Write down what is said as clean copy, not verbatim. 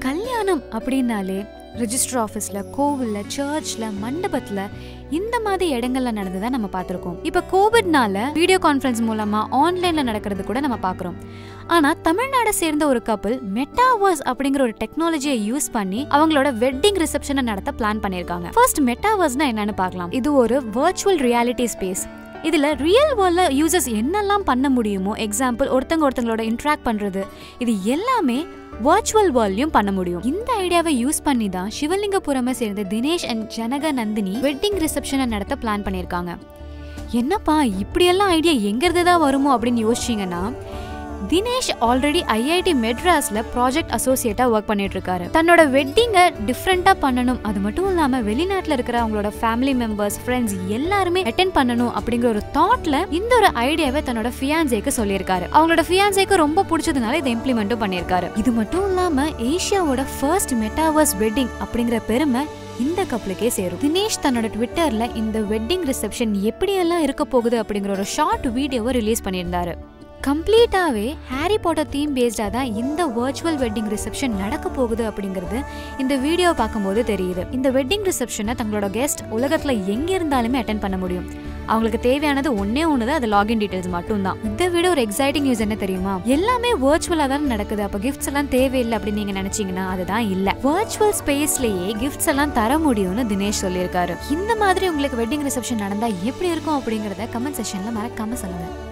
கல்யாணம் அப்படின்னாலே ரெஜிஸ்டர் ஆஃபீஸ்ல, கோவில்ல, சர்ச்ல, மண்டபத்துல இந்த மாதிரி இடங்கள்ல நடந்துதான் நம்ம பார்த்திருக்கோம். இப்ப கோவிட்னால வீடியோ கான்ஃபரன்ஸ் மூலமா ஆன்லைன்ல நடக்கிறது கூட நம்ம பாக்குறோம். ஆனா தமிழ்நாடு சேர்ந்த ஒரு கப்பல் மெட்டாவர்ஸ் அப்படிங்கிற ஒரு டெக்னாலஜியை யூஸ் பண்ணி அவங்களோட வெட்டிங் ரிசப்ஷனை நடத்த பிளான் பண்ணிருக்காங்க. ஃபர்ஸ்ட் மெட்டாவர்ஸ்னா என்னன்னு பார்க்கலாம். இது ஒரு வர்ச்சுவல் ரியாலிட்டி ஸ்பேஸ். இதுல ரியல் வேர்ல்ட்ல யூசர்ஸ் என்னெல்லாம் பண்ண முடியுமோ, எக்ஸாம்பிள் ஒருத்தங்களோட இன்டராக்ட் பண்றது, இது எல்லாமே வர்ச்சுவல் வேர்ல்ட்லயும் பண்ண முடியும். இந்த ஐடியாவை யூஸ் பண்ணி தான் சிவலிங்கபுரமை சேர்ந்த தினேஷ் அண்ட் ஜனக நந்தினி வெட்டிங் ரிசப்ஷனை நடத்த பிளான் பண்ணிருக்காங்க. என்னப்பா இப்படியெல்லாம் ஐடியா எங்கிருந்து தான் வருமோ அப்படின்னு யோசிச்சீங்கன்னா, தினேஷ் ஆல்ரெடி ஐஐடி மெட்ராஸ்ல ப்ராஜெக்ட் அசோசியேட்டா ஒர்க் பண்ணிட்டு இருக்காரு. தன்னோட வெட்டிங்கை டிஃப்ரெண்டா பண்ணணும், அது மட்டும் இல்லாம வெளிநாட்டுல இருக்கிற அவங்களோட ஃபேமிலி மெம்பர்ஸ், ஃப்ரெண்ட்ஸ் எல்லாருமே அட்டென்ட் பண்ணணும் அப்படிங்கிற ஒரு தாட்ல இந்த ஒரு ஐடியாவை தன்னோட ஃபியான்சேக்கு சொல்லியிருக்காரு. அவங்களோட ஃபியான்சேக்கு ரொம்ப பிடிச்சதுனால இதை இம்ப்ளிமெண்ட்டும் பண்ணியிருக்காரு. இது மட்டும் இல்லாம ஏசியாவோட ஃபர்ஸ்ட் மெட்டாவர்ஸ் வெட்டிங் அப்படிங்கிற பெருமை இந்த கப்பலுக்கே சேரும். தினேஷ் தன்னோட ட்விட்டர்ல இந்த வெட்டிங் ரிசப்ஷன் எப்படியெல்லாம் இருக்க போகுது அப்படிங்கிற ஒரு ஷார்ட் வீடியோவை ரிலீஸ் பண்ணியிருந்தாரு. கம்ப்ளீட்டாவே ஹாரி பாட்டர் தீம் பேஸ்டா தான் இந்த வர்ச்சுவல் வெட்டிங் ரிசப்ஷன் நடக்க போகுது அப்படிங்கிறது இந்த வீடியோ பார்க்கும்போது தெரியுது. இந்த வெட்டிங் ரிசப்ஷனை தங்களோட கெஸ்ட் உலகத்துல எங்க இருந்தாலுமே அட்டென்ட் பண்ண முடியும். அவங்களுக்கு தேவையானது ஒன்னே ஒண்ணுதான், அது லாகின் டீடைல்ஸ் மட்டும் தான். இதை விட ஒரு எக்ஸைட்டிங் நியூஸ் என்ன தெரியுமா? எல்லாமே வர்ச்சுவலா தான் நடக்குது, அப்ப கிஃப்ட்ஸ் எல்லாம் தேவையில்லை அப்படின்னு நீங்க நினைச்சீங்கன்னா அதுதான் இல்ல. வர்ச்சுவல் ஸ்பேஸ்லயே கிஃப்ட்ஸ் எல்லாம் தர முடியும்னு தினேஷ் சொல்லியிருக்காரு. இந்த மாதிரி உங்களுக்கு வெட்டிங் ரிசப்ஷன் நடந்தா எப்படி இருக்கும் அப்படிங்கறத கமெண்ட் செக்ஷன்ல மறக்காம சொல்லுங்க.